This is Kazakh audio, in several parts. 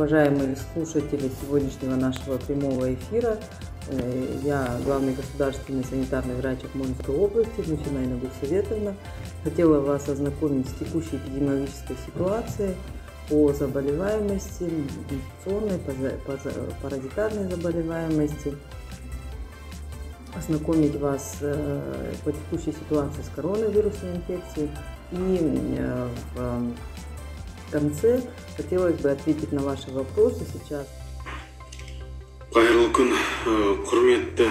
Уважаемые слушатели сегодняшнего нашего прямого эфира, я главный государственный санитарный врач Акмолинской области Гульсина Айнагульсоветовна. Хотела вас ознакомить с текущей эпидемиологической ситуацией по заболеваемости, инфекционной, паразитарной заболеваемости, ознакомить вас по текущей ситуации с коронавирусной инфекцией и в конце хотелось бы ответить на ваши вопросы сейчас. Қайырлы күн, құрметті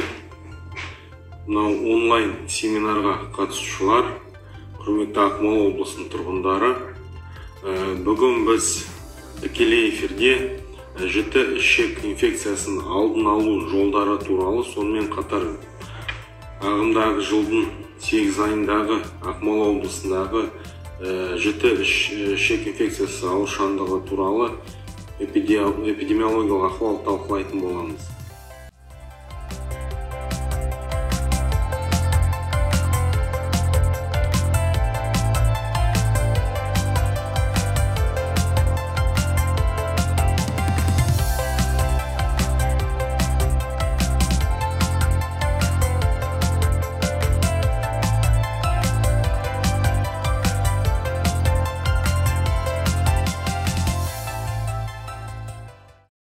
онлайн семинарға қатысушылар, құрметті Ақмола облысының тұрғындары. Бүгін біз тікелей эфирде жіті ішек инфекциясын алдын алу жолдары туралы, сонымен қатар ағымдағы жылдың 8 айындағы Ақмола облысындағы жіті ішек инфекциясы аурушаңдығы туралы эпидемиологиялық ахуал талқылайтын боламыз.